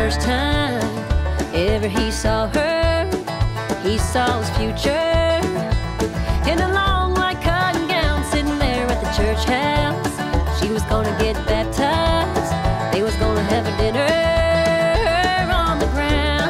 first time ever he saw her, he saw his future in a long white cotton gown, sitting there at the church house. She was gonna get baptized, they was gonna have a dinner on the ground.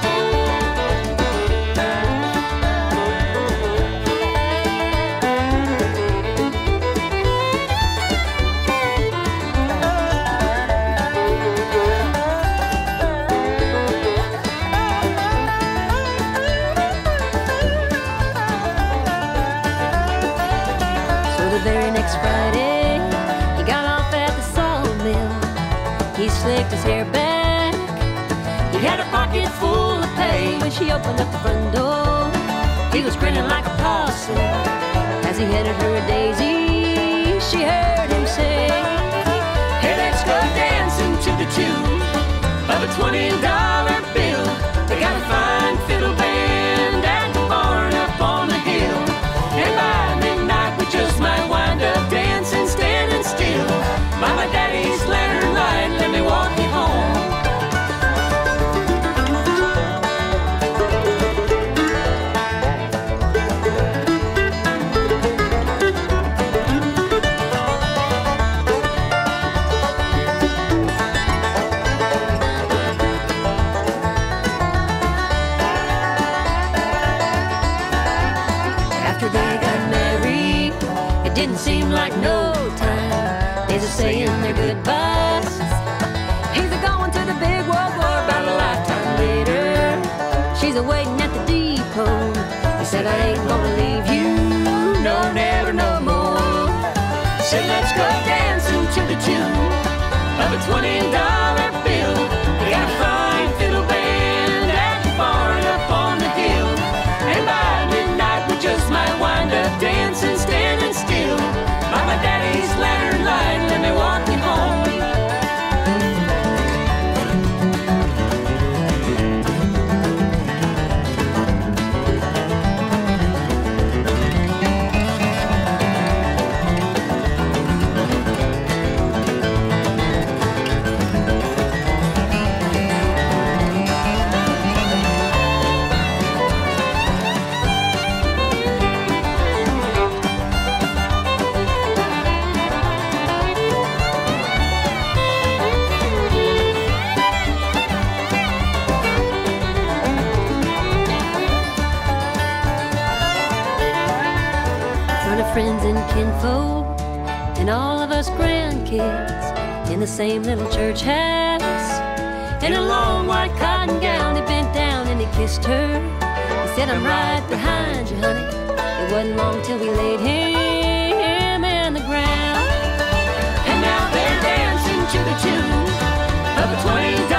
The very next Friday, he got off at the sawmill. He slicked his hair back, he had a pocket full of pay. When she opened up the front door, he was grinning like a possum. As he handed her a daisy, she heard him say, "Hey, let's go dancing to the tune of a $20 bill. They got a fine fiddle band at the barn up on the hill. And by midnight we just might wind up dancing, standing still by my daddy's lantern light. Let me walk you home." After they got married, it didn't seem like no time. Days of saying their goodbyes. He's a-going to the big world war about a lifetime later. She's a-waiting at the depot. He said, "I ain't gonna leave you, no, never, no more." Said, "Let's go dancing to the tune of a $20 bill. They got a fine fiddle band at the barn up on the hill. And by midnight we just might wind up dancing, standing still by my daddy's lantern light. Let me walk you home." Friends and kinfolk and all of us grandkids in the same little church house. In a long white cotton gown, he bent down and he kissed her. He said, "I'm right behind you, honey." It wasn't long till we laid him in the ground. And now they're dancing to the tune of a $20